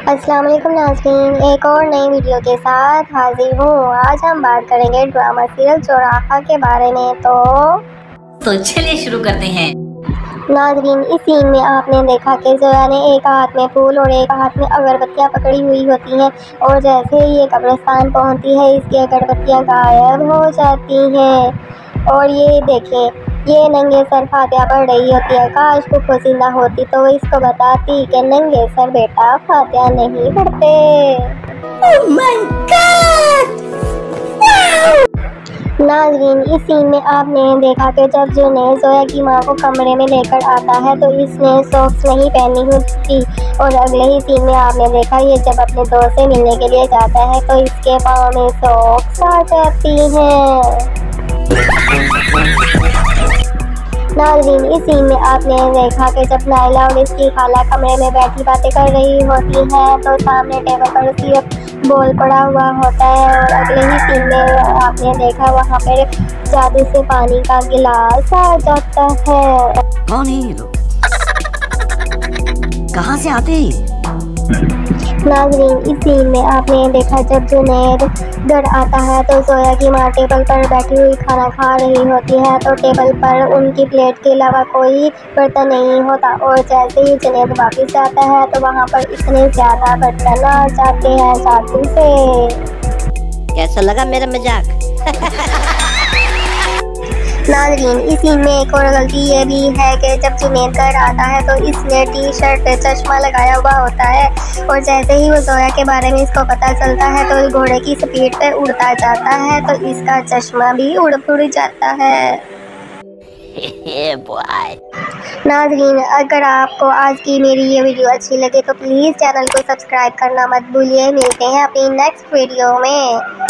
अस्सलाम वालेकुम नाज़रीन, एक और नई वीडियो के साथ हाजिर हूँ। आज हम बात करेंगे ड्रामा सीरियल चौराहा के बारे में। तो चलिए शुरू करते हैं। नाज़रीन, इस सीन में आपने देखा कि जोया ने एक हाथ में फूल और एक हाथ में अगरबत्तियाँ पकड़ी हुई होती हैं और जैसे ही ये कब्रिस्तान पहुँचती है इसकी अगरबत्तियाँ गायब हो जाती हैं। और ये देखें, ये नंगे सर फातिहा पढ़ रही होती है। काश कुछ जिंदा होती तो इसको बताती कि नंगे सर बेटा फातिहा नहीं पढ़ते। Oh my God! नाज़रीन, इस सीन में आपने देखा कि जब जुनैद जोया की मां को कमरे में लेकर आता है तो इसने सॉक्स नहीं पहनी हुई थी और अगले ही सीन में आपने देखा ये जब अपने दोस्त से मिलने के लिए जाता है तो इसके पाँव में सॉक्स आ जाती हैं। नाज़रीन, इस सीन में आपने देखा कि जब नाइला और इसकी खाला कमरे में बैठी बातें कर रही होती हैं तो सामने टेबल पर सिर्फ बोल पड़ा हुआ होता है और अगले ही सीन में आपने देखा वहाँ पर जादू से पानी का गिलास आ जाता है। कौन है ये लोग? कहाँ से आते हैं? नाज़रीन, इस सीन में आपने देखा जब जुनैद घर आता है तो जोया की माँ टेबल पर बैठी हुई खाना खा रही होती है तो टेबल पर उनकी प्लेट के अलावा कोई बर्तन नहीं होता और जैसे ही जुनैद वापस आता है तो वहाँ पर इतने ज़्यादा बर्तन आ जाते हैं जादू से। कैसा लगा मेरा मजाक? नाज़रीन, इस सीन में एक और गलती ये भी है कि जब जुनैद घर आता है तो इसने टी शर्ट पे चश्मा लगाया हुआ होता है और जैसे ही वो जोया के बारे में इसको पता चलता है तो घोड़े की स्पीड पे उड़ता जाता है तो इसका चश्मा भी उड़ जाता है। नाज़रीन, अगर आपको आज की मेरी ये वीडियो अच्छी लगे तो प्लीज़ चैनल को सब्सक्राइब करना मत भूलिए। मिलते हैं अपनी नेक्स्ट वीडियो में।